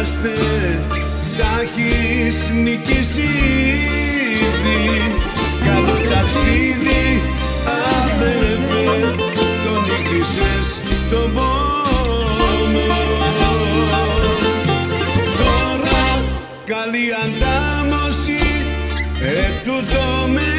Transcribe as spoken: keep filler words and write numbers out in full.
είμαστε, τα έχεις νικήσει ήδη. Καλό ταξίδι αδερφέ, το νίκησες τον πόνο. Τώρα καλή αντάμωση, ετούτο με